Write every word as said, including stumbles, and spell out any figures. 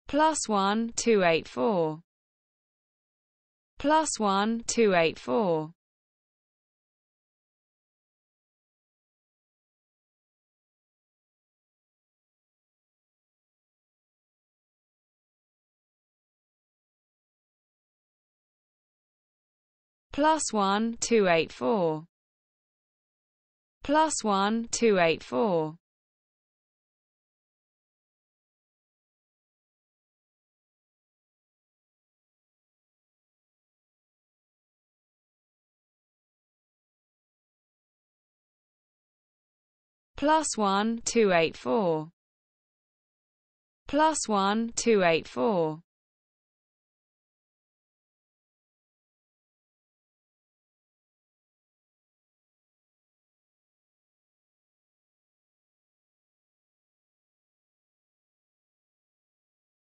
plus one, two eight four, plus one, two eight four, plus one, two eight four, plus one, two eight four, plus one, two eight four, plus one, two eight four,